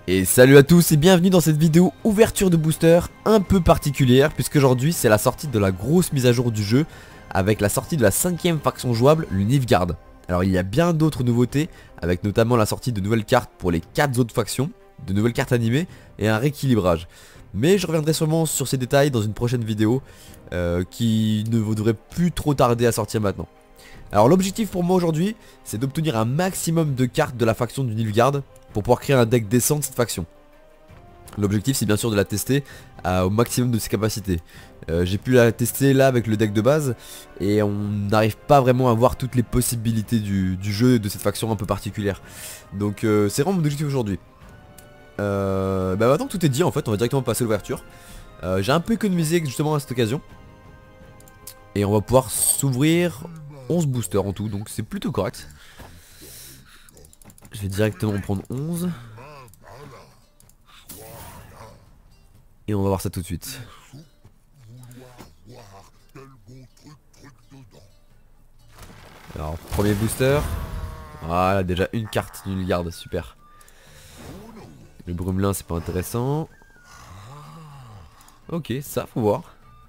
Et salut à tous et bienvenue dans cette vidéo ouverture de booster un peu particulière, puisqu'aujourd'hui c'est la sortie de la grosse mise à jour du jeu avec la sortie de la 5ème faction jouable, le Nilfgaard. Alors il y a bien d'autres nouveautés, avec notamment la sortie de nouvelles cartes pour les 4 autres factions, de nouvelles cartes animées et un rééquilibrage. Mais je reviendrai sûrement sur ces détails dans une prochaine vidéo qui ne devrait plus trop tarder à sortir maintenant. Alors l'objectif pour moi aujourd'hui, c'est d'obtenir un maximum de cartes de la faction du Nilfgaard pour pouvoir créer un deck décent de cette faction. L'objectif c'est bien sûr de la tester au maximum de ses capacités. J'ai pu la tester là avec le deck de base et on n'arrive pas vraiment à voir toutes les possibilités du jeu de cette faction un peu particulière. Donc c'est vraiment mon objectif aujourd'hui. Maintenant que tout est dit en fait, on va directement passer à l'ouverture. J'ai un peu économisé justement à cette occasion. Et on va pouvoir s'ouvrir 11 boosters en tout, donc c'est plutôt correct. Je vais directement prendre 11. Et on va voir ça tout de suite. Alors, premier booster. Voilà, déjà une carte d'une garde, super. Le Brumelin, c'est pas intéressant. Ok, ça, faut voir.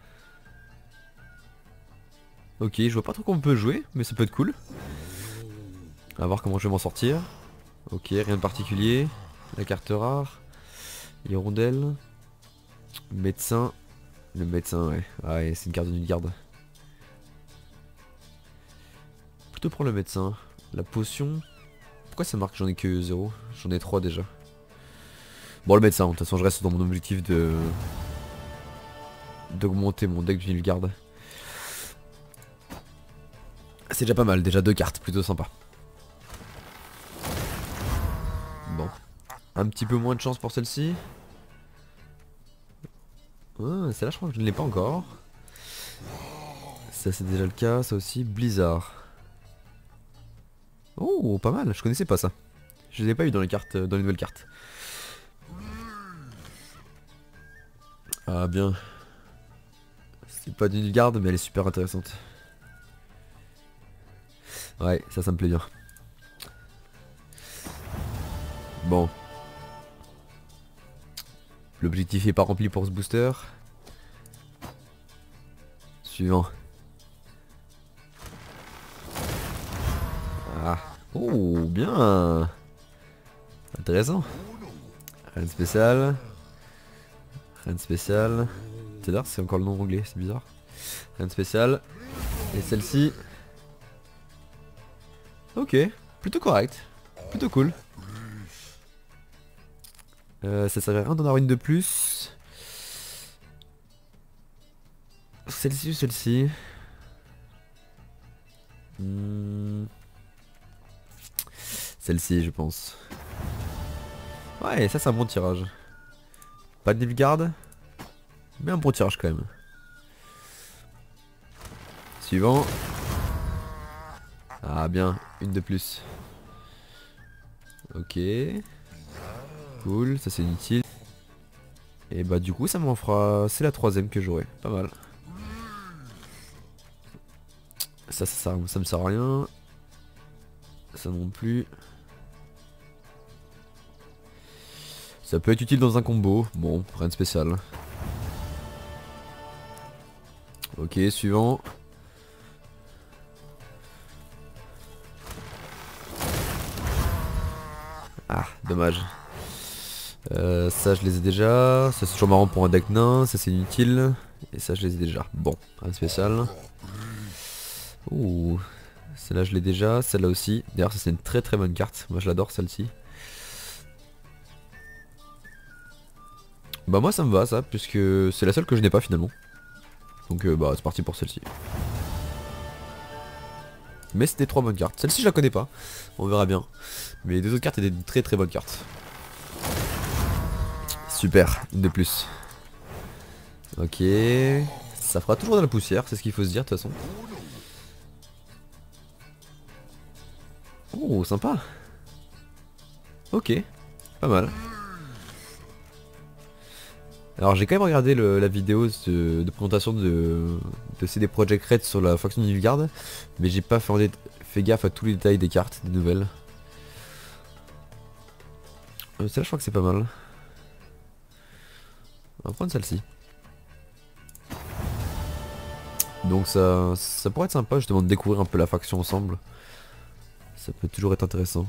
Ok, je vois pas trop comment on peut jouer, mais ça peut être cool. On va voir comment je vais m'en sortir. Ok, rien de particulier. La carte rare. Hirondelle. Médecin. Le médecin, ouais. Ah ouais, c'est une carte d'une garde. Plutôt prendre le médecin. La potion. Pourquoi ça marque j'en ai que 0? J'en ai 3 déjà. Bon, le médecin, de toute façon, je reste dans mon objectif de d'augmenter mon deck du Nilfgaard. C'est déjà pas mal, déjà 2 cartes, plutôt sympa. Bon. Un petit peu moins de chance pour celle-ci. Ah, celle-là je crois que je ne l'ai pas encore. Ça c'est déjà le cas, ça aussi. Blizzard. Oh, pas mal, je connaissais pas ça. Je les ai pas eu dans les cartes, dans les nouvelles cartes. Ah bien. C'est pas d'une garde mais elle est super intéressante. Ouais, ça me plaît bien. Bon. L'objectif est pas rempli pour ce booster. Suivant. Ah. Oh, bien. Intéressant. Rien de spécial. Rien de spécial. C'est encore le nom anglais, c'est bizarre. Rien de spécial. Et celle-ci. Ok, plutôt correct. Plutôt cool. Ça servirait à rien d'en avoir une de plus. Celle-ci ou celle-ci Celle-ci je pense. Ouais, ça c'est un bon tirage. Pas de Nilfgaard, mais un bon tirage quand même. Suivant. Ah bien, une de plus. Ok. Cool, ça c'est inutile. Et bah du coup ça m'en fera... C'est la 3ème que j'aurai, pas mal. Ça me sert à rien. Ça non plus. Ça peut être utile dans un combo. Bon, rien de spécial. Ok, suivant. Ah, dommage. Ça je les ai déjà. Ça c'est toujours marrant pour un deck nain. Ça c'est inutile. Et ça je les ai déjà. Bon, rien de spécial. Ouh, celle-là je l'ai déjà. Celle-là aussi. D'ailleurs ça c'est une très très bonne carte. Moi je l'adore celle-ci. Bah moi ça me va ça, puisque c'est la seule que je n'ai pas finalement. Donc bah c'est parti pour celle-ci. Mais c'était 3 bonnes cartes. Celle-ci je la connais pas. On verra bien. Mais les 2 autres cartes étaient des très très bonnes cartes. Super, une de plus. Ok. Ça fera toujours de la poussière, c'est ce qu'il faut se dire de toute façon. Oh, sympa. Ok, pas mal. Alors j'ai quand même regardé la vidéo de présentation de CD Projekt Red sur la faction de Nilfgaard. Mais j'ai pas fait gaffe à tous les détails des cartes, des nouvelles. Celle-là je crois que c'est pas mal. On va prendre celle-ci. Donc ça pourrait être sympa justement de découvrir un peu la faction ensemble. Ça peut toujours être intéressant.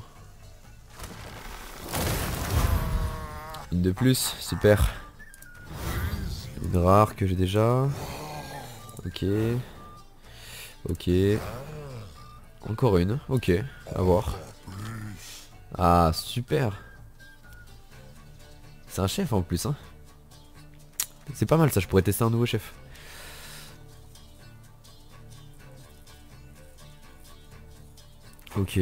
Une de plus, super. Une rare que j'ai déjà. Ok. Ok. Encore une, ok, à voir. Ah super. C'est un chef en plus hein. C'est pas mal ça, je pourrais tester un nouveau chef. Ok.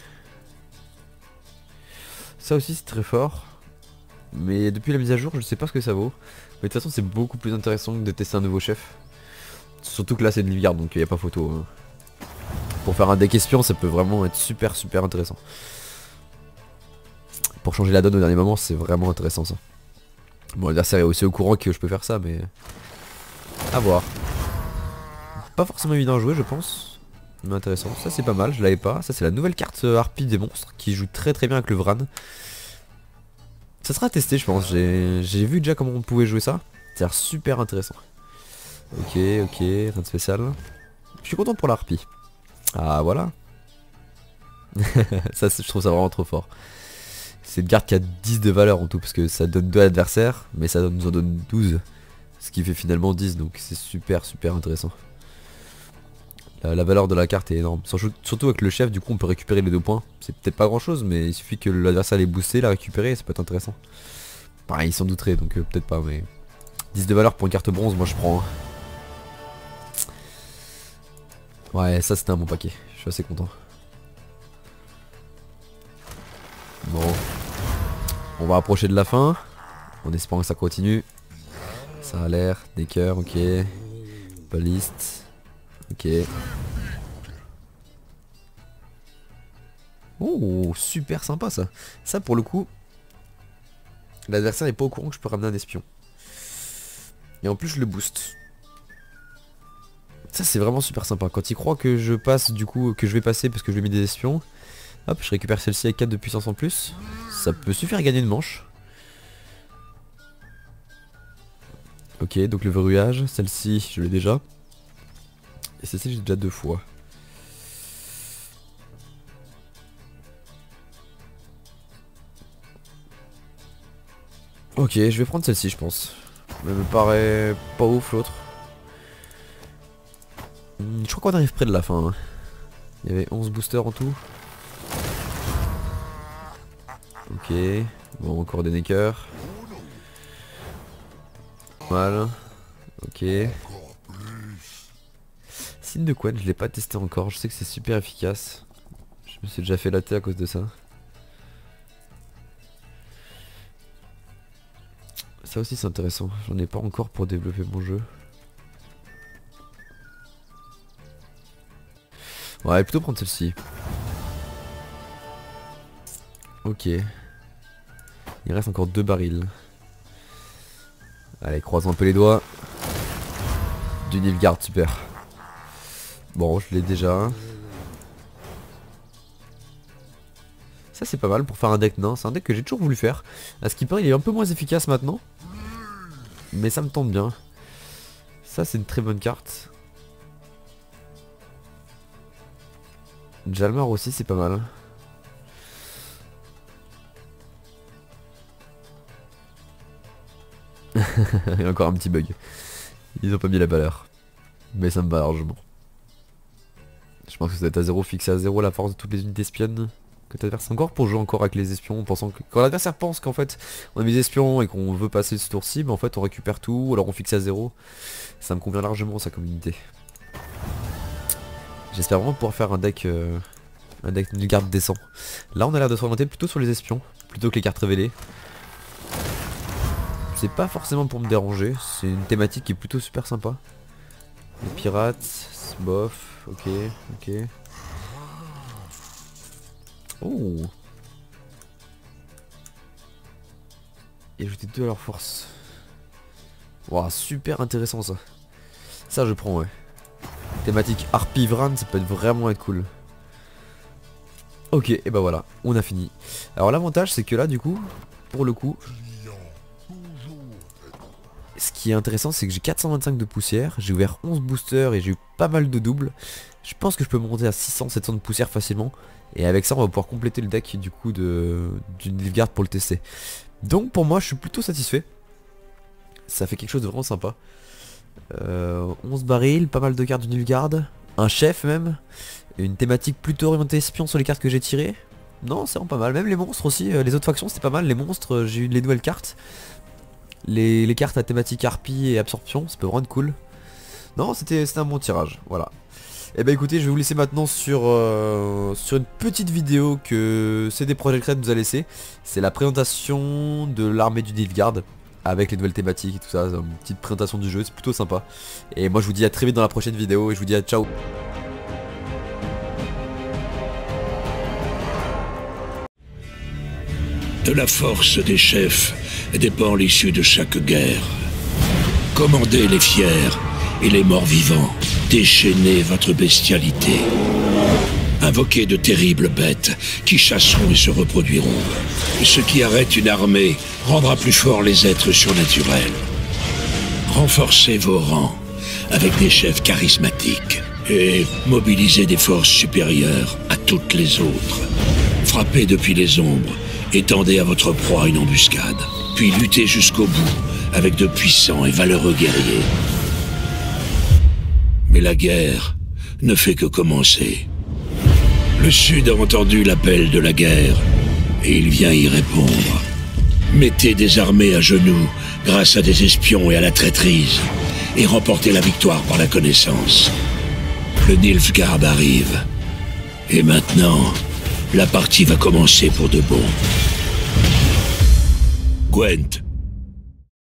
Ça aussi c'est très fort. Mais depuis la mise à jour je sais pas ce que ça vaut. Mais de toute façon c'est beaucoup plus intéressant que de tester un nouveau chef. Surtout que là c'est de Nilfgaard donc il n'y a pas photo hein. Pour faire un deck espion ça peut vraiment être super intéressant. Pour changer la donne au dernier moment c'est vraiment intéressant ça. Bon l'adversaire est aussi au courant que je peux faire ça mais... à voir. Pas forcément évident à jouer je pense. Mais intéressant, ça c'est pas mal, je l'avais pas. Ça c'est la nouvelle carte Harpie des monstres qui joue très bien avec le Vran. Ça sera testé je pense, j'ai vu déjà comment on pouvait jouer ça. Ça a l'air super intéressant. Ok, rien de spécial. Je suis content pour la Harpie. Ah voilà. Ça je trouve ça vraiment trop fort. C'est une carte qui a 10 de valeur en tout parce que ça donne 2 à l'adversaire mais ça nous en donne 12. Ce qui fait finalement 10 donc c'est super intéressant. La valeur de la carte est énorme. Surtout avec le chef du coup on peut récupérer les 2 points. C'est peut-être pas grand chose mais il suffit que l'adversaire les booster, la récupérer et ça peut être intéressant. Pareil il s'en douterait donc peut-être pas mais... 10 de valeur pour une carte bronze moi je prends. Ouais ça c'était un bon paquet. Je suis assez content. Bon. On va approcher de la fin. En espérant que ça continue. Ça a l'air. Des cœurs, ok. Baliste. Ok. Oh, super sympa ça. Ça pour le coup. L'adversaire n'est pas au courant que je peux ramener un espion. Et en plus je le booste. Ça c'est vraiment super sympa. Quand il croit que je passe du coup, que je vais passer parce que je lui ai mis des espions. Hop, je récupère celle-ci avec 4 de puissance en plus. Ça peut suffire à gagner une manche. Ok, donc le verrouillage, celle-ci je l'ai déjà. Et celle-ci j'ai déjà 2 fois. Ok, je vais prendre celle-ci je pense. Elle me paraît pas ouf l'autre. Je crois qu'on arrive près de la fin. Hein. Il y avait 11 boosters en tout. Ok. Bon, encore des neckers. Voilà. Ok. Signe de Quen, je l'ai pas testé encore. Je sais que c'est super efficace. Je me suis déjà fait latter à cause de ça. Ça aussi c'est intéressant. J'en ai pas encore pour développer mon jeu. Ouais, plutôt prendre celle-ci. Ok. Il reste encore 2 barils. Allez, croisons un peu les doigts. Du Nilfgaard, super. Bon, je l'ai déjà. Ça c'est pas mal pour faire un deck nain. C'est un deck que j'ai toujours voulu faire. À ce qui paraît, il est un peu moins efficace maintenant. Mais ça me tente bien. Ça c'est une très bonne carte. Jalmar aussi c'est pas mal. Il y a encore un petit bug. Ils ont pas mis la valeur. Mais ça me va largement. Je pense que ça doit être à 0, fixé à 0 la force de toutes les unités espionnes que t'adverses encore pour jouer encore avec les espions en pensant que... Quand l'adversaire pense qu'en fait on a mis des espions et qu'on veut passer ce tour-ci, mais en fait on récupère tout, alors on fixe à 0. Ça me convient largement sa communauté. J'espère vraiment pouvoir faire un deck Nilfgaard décent. Là on a l'air de s'orienter plutôt sur les espions, plutôt que les cartes révélées. C'est pas forcément pour me déranger, c'est une thématique qui est plutôt super sympa. Les pirates, bof, ok. Oh. Et ajouter 2 à leur force. Waouh, super intéressant ça. Ça je prends ouais. Thématique Harpie Vran, ça peut vraiment être cool. Ok, et bah voilà, on a fini. Alors l'avantage c'est que là du coup, pour le coup. Ce qui est intéressant, c'est que j'ai 425 de poussière, j'ai ouvert 11 boosters et j'ai eu pas mal de doubles. Je pense que je peux monter à 600-700 de poussière facilement. Et avec ça, on va pouvoir compléter le deck du coup d'une Nilfgaard pour le tester. Donc pour moi, je suis plutôt satisfait. Ça fait quelque chose de vraiment sympa. 11 barils, pas mal de cartes du Nilfgaard, un chef même, une thématique plutôt orientée espion sur les cartes que j'ai tirées. Non, c'est vraiment pas mal, même les monstres aussi, les autres factions c'était pas mal, les monstres, j'ai eu les nouvelles cartes. Les cartes à thématique harpie et absorption, ça peut vraiment être cool. Non, c'était un bon tirage, voilà. Et bah écoutez, je vais vous laisser maintenant sur une petite vidéo que CD Projekt Red nous a laissé. C'est la présentation de l'armée du Nilfgaard avec les nouvelles thématiques et tout ça, une petite présentation du jeu, c'est plutôt sympa. Et moi je vous dis à très vite dans la prochaine vidéo et je vous dis à ciao. De la force des chefs dépend l'issue de chaque guerre. Commandez les fiers et les morts vivants, déchaînez votre bestialité. Invoquez de terribles bêtes qui chasseront et se reproduiront. Ce qui arrête une armée rendra plus forts les êtres surnaturels. Renforcez vos rangs avec des chefs charismatiques et mobilisez des forces supérieures à toutes les autres. Frappez depuis les ombres et tendez à votre proie une embuscade. Puis luttez jusqu'au bout avec de puissants et valeureux guerriers. Mais la guerre ne fait que commencer. Le Sud a entendu l'appel de la guerre et il vient y répondre. Mettez des armées à genoux grâce à des espions et à la traîtrise et remportez la victoire par la connaissance. Le Nilfgaard arrive. Et maintenant, la partie va commencer pour de bon. Gwent,